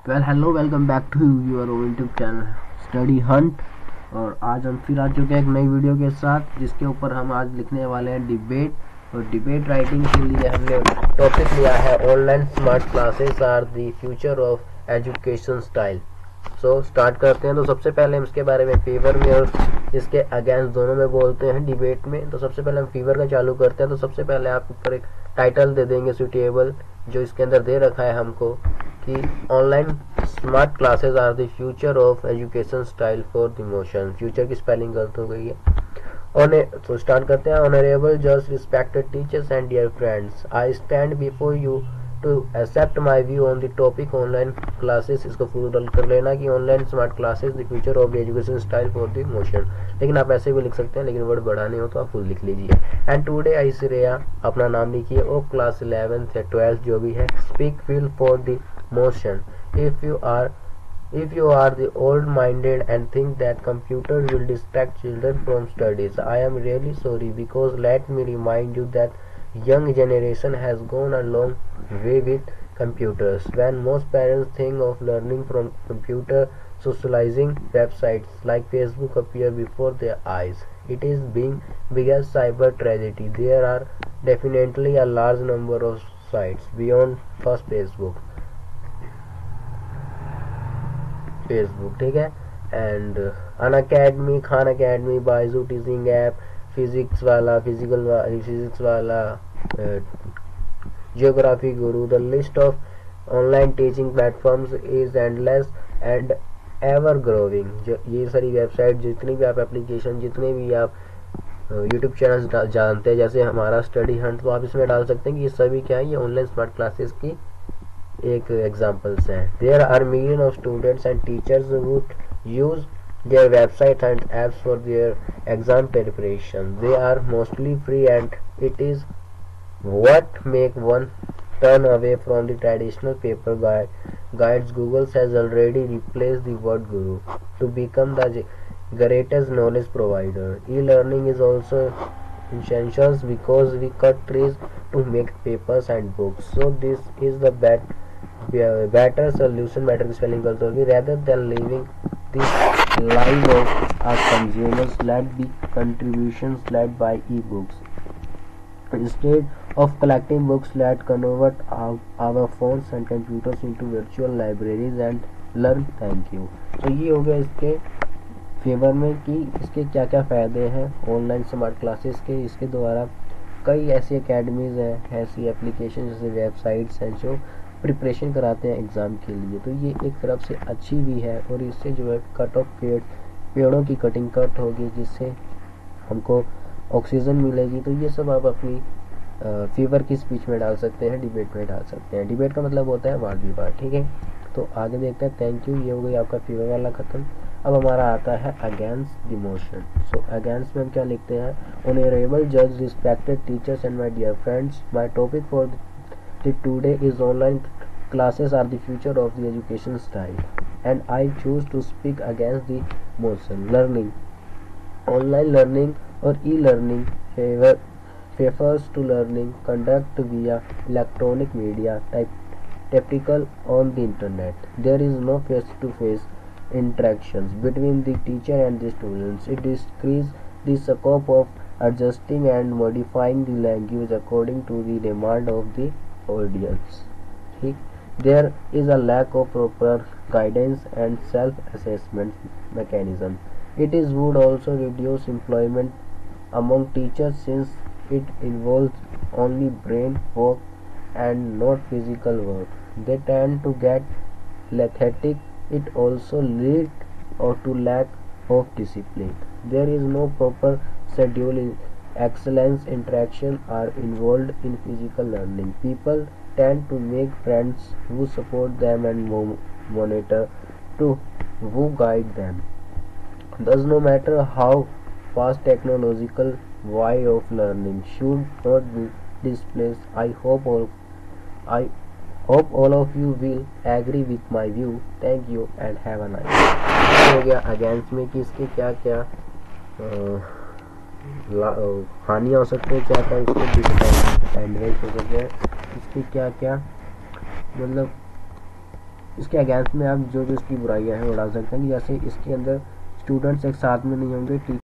Well hello welcome back to your YouTube channel study hunt. और आज हम फिर आ चुके हैं एक नई वीडियो के साथ, जिसके ऊपर हम आज लिखने वाले हैं डिबेट। और डिबेट राइटिंग के लिए हमने टॉपिक लिया है online smart classes are the future of education style. So start करते हैं। तो सबसे पहले हम इसके बारे में फेवर में और इसके अगेंस्ट दोनों में बोलते हैं डिबेट में। तो सबसे पहले हम फेवर का चालू करते हैं। तो सबसे पहले आप ऊपर एक टाइटल दे देंगे सुटेबल, जो इसके अंदर दे रखा है हमको कि online smart classes are the future of education style for the motion. Future की स्पेलिंग गलत हो गई है। तो स्टार्ट करते हैं। ऑनरेबल जज, respected teachers and dear friends, I stand before you to accept my view on the topic online classes. इसको फुल डल कर लेना कि online smart classes the future of the education style for the motion. लेकिन आप ऐसे भी लिख सकते हैं, लेकिन वर्ड बढ़ाने हो तो आप फुल लिख लीजिए। एंड टुडे आई श्रेया, अपना नाम लिखिए, ओ क्लास 11th या 12th जो भी है, speak feel for the motion. If you are the old minded and think that computers will distract children from studies, I am really sorry, because let me remind you that young generation has gone a long way with computers. When most parents think of learning from computer, socializing websites like Facebook appear before their eyes. It is being biggest cyber tragedy. There are definitely a large number of sites beyond first Facebook, ठीक है। And Unacademy, Khan academy, Byju teaching app, physics Wallah, physics Wallah, geography Guru. The list of online teaching platforms is endless and ever growing. जो ये सारी website, जितनी भी आप application, जितने भी आप यूट्यूब चैनल जानते हैं, जैसे हमारा स्टडी हंट, तो आप इसमें डाल सकते हैं कि ये सभी क्या है, ये ऑनलाइन स्मार्ट क्लासेस की एक एग्जाम्पल्स हैं। There are million of students and teachers who use their websites and apps for their exam preparation. They are mostly free, and it is what make one turn away from the traditional paper guides. Google has already replaced the word guru to become the greatest knowledge provider. E-learning is also essential because we cut trees to make papers and books. So this is the better solution, better spelling also, rather than living the life of our consumers led by contributions led by e-books. Instead of collecting books, let's convert our phones and computers into virtual libraries and learn. Thank you. तो ये हो गया इसके favour में कि इसके क्या क्या फ़ायदे हैं ऑनलाइन स्मार्ट क्लासेस के। इसके द्वारा कई ऐसी एकेडमीज़ हैं, ऐसी एप्लीकेशन, जैसे वेबसाइट्स हैं जो प्रिपरेशन कराते हैं एग्ज़ाम के लिए। तो ये एक तरफ से अच्छी भी है, और इससे जो है कट ऑफ पेड़ों की कटिंग कट होगी, जिससे हमको ऑक्सीजन मिलेगी। तो ये सब आप अपनी फीवर की स्पीच में डाल सकते हैं, डिबेट में डाल सकते हैं। डिबेट का मतलब होता है वाद विवाद, ठीक है। तो आगे देखते हैं। थैंक यू, ये हो गई आपका फीवर वाला खत्म। अब हमारा आता है against the motion. So against में हम क्या लिखते हैं? ऑनरेबल जज, respected teachers and my dear friends, my topic for today is online classes are the future of the education style, and I choose to speak against the motion. Learning, online learning or e-learning favors to learning conduct via electronic media, typical on the internet. There is no face-to-face interactions between the teacher and the students. It decreases the scope of adjusting and modifying the language according to the demand of the audience. There is a lack of proper guidance and self-assessment mechanism. It would also reduce employment among teachers, since it involves only brain work and not physical work. They tend to get lethargic. It also leads to lack of discipline. There is no proper schedule. Excellence interaction are involved in physical learning. People tend to make friends who support them and monitor to who guide them. Thus, no matter how fast technological way of learning should not be displaced. I hope all of you will agree with my view. Thank you and have a nice day. हो गया against में कि इसके क्या क्या हानियाँ हो सकते हैं, क्या क्या इसके डिसएडवांटेज हो सकते हैं, इसके क्या क्या मतलब इसके अगेंस्ट में आप जो जो इसकी बुराइयां हैं वो डाल सकते हैं कि जैसे इसके अंदर स्टूडेंट्स एक साथ में नहीं होंगे,